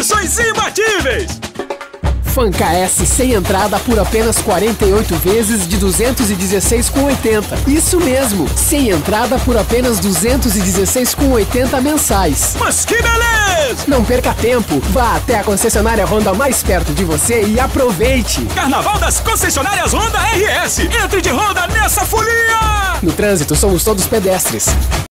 condições imbatíveis. Fanca S sem entrada por apenas 48 vezes de 216,80. Isso mesmo, sem entrada por apenas 216,80 mensais. Mas que beleza! Não perca tempo, vá até a concessionária Honda mais perto de você e aproveite. Carnaval das concessionárias Honda RS. Entre de Honda nessa folia! No trânsito somos todos pedestres.